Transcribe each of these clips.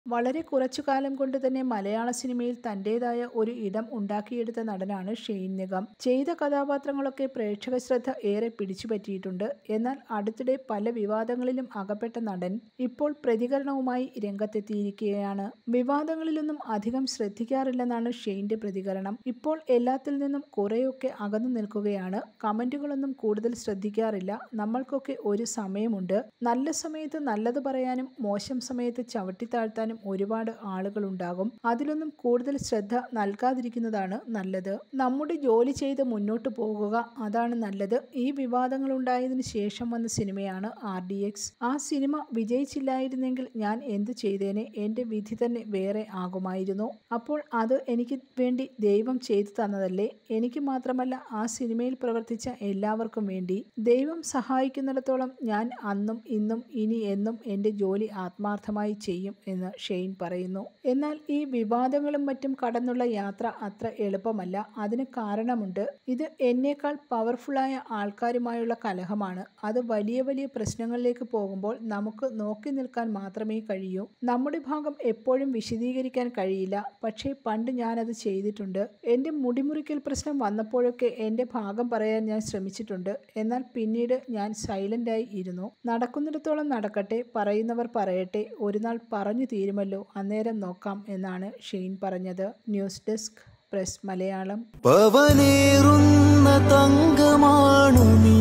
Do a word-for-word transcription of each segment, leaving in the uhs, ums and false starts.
വളരെ കുറച്ചു കാലം കൊണ്ട് തന്നെ മലയാള സിനിമയിൽ തന്റേതായ ഒരു ഇടം ഉണ്ടാക്കിയെടുത്ത നടനാണ് ഷെയ്ൻ നിഗം. ചെയ്ത കഥാപാത്രങ്ങളൊക്കെ പ്രേക്ഷക ശ്രദ്ധ ഏറെ പിടിച്ചുപറ്റിയിട്ടുണ്ട്. എന്നാൽ അടുത്തിടെ പല വിവാദങ്ങളിലും അകപ്പെട്ട നടൻ ഇപ്പോൾ പ്രതികരണവുമായി രംഗത്തെത്തിയിരിക്കുകയാണ്. വിവാദങ്ങളിലൊന്നും അധികം ശ്രദ്ധിക്കാറില്ലെന്നാണ് ഷെയ്ന്റെ പ്രതികരണം. ഇപ്പോൾ എല്ലാത്തിൽ നിന്നും കുറെയൊക്കെ അകന്നു നിൽക്കുകയാണ്. കമന്റുകളൊന്നും കൂടുതൽ ശ്രദ്ധിക്കാറില്ല. നമ്മൾക്കൊക്കെ ഒരു സമയമുണ്ട്. നല്ല സമയത്ത് നല്ലത് പറയാനും മോശം സമയത്ത് ചവിട്ടിത്താഴ്ത്താനും ഒരുപാട് ആളുകളുണ്ടാകും. അതിലൊന്നും കൂടുതൽ ശ്രദ്ധ നൽകാതിരിക്കുന്നതാണ് നല്ലത്. നമ്മുടെ ജോലി ചെയ്ത് മുന്നോട്ട് പോകുക, അതാണ് നല്ലത്. ഈ വിവാദങ്ങൾ ഉണ്ടായതിനു ശേഷം വന്ന സിനിമയാണ് ആർ ഡി എക്സ്. ആ സിനിമ വിജയിച്ചില്ലായിരുന്നെങ്കിൽ ഞാൻ എന്ത് ചെയ്തേനെ? എന്റെ വിധി തന്നെ വേറെ ആകുമായിരുന്നു. അപ്പോൾ അത് എനിക്ക് വേണ്ടി ദൈവം ചെയ്തു തന്നതല്ലേ? എനിക്ക് മാത്രമല്ല, ആ സിനിമയിൽ പ്രവർത്തിച്ച എല്ലാവർക്കും വേണ്ടി. ദൈവം സഹായിക്കുന്നിടത്തോളം ഞാൻ അന്നും ഇന്നും ഇനി എന്നും എന്റെ ജോലി ആത്മാർത്ഥമായി ചെയ്യും എന്ന് ഷെയ്ൻ പറയുന്നു. എന്നാൽ ഈ വിവാദങ്ങളും മറ്റും കടന്നുള്ള യാത്ര അത്ര എളുപ്പമല്ല. അതിന് കാരണമുണ്ട്. ഇത് എന്നേക്കാൾ പവർഫുള്ളായ ആൾക്കാരുമായുള്ള കലഹമാണ്. അത് വലിയ വലിയ പ്രശ്നങ്ങളിലേക്ക് പോകുമ്പോൾ നമുക്ക് നോക്കി നിൽക്കാൻ മാത്രമേ കഴിയൂ. നമ്മുടെ ഭാഗം എപ്പോഴും വിശദീകരിക്കാൻ കഴിയില്ല. പക്ഷേ പണ്ട് ഞാനത് ചെയ്തിട്ടുണ്ട്. എന്റെ മുടിമുറിക്കൽ പ്രശ്നം വന്നപ്പോഴൊക്കെ എന്റെ ഭാഗം പറയാൻ ഞാൻ ശ്രമിച്ചിട്ടുണ്ട്. എന്നാൽ പിന്നീട് ഞാൻ സൈലന്റായി ഇരുന്നു. നടക്കുന്നിടത്തോളം നടക്കട്ടെ, പറയുന്നവർ പറയട്ടെ, ഒരുനാൾ പറഞ്ഞു തീരുമല്ലോ, അന്നേരം നോക്കാം എന്നാണ് ഷെയ്ൻ പറഞ്ഞത്. News desk press Malayalam. പവനേറുന്ന തങ്കമാണു നീ,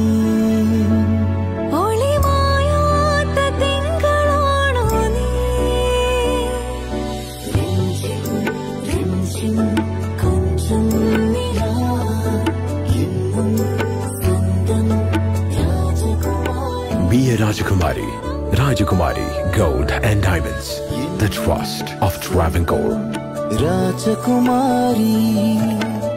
ഒളിമായാത്ത തിങ്കളാണു നീ, കൊഞ്ചം നിലാ എന്നും സ്വന്തം രാജകുമാരി. Be a Rajakumari. Rajakumari Gold and Diamonds. The trust of Travancore. Rajakumari.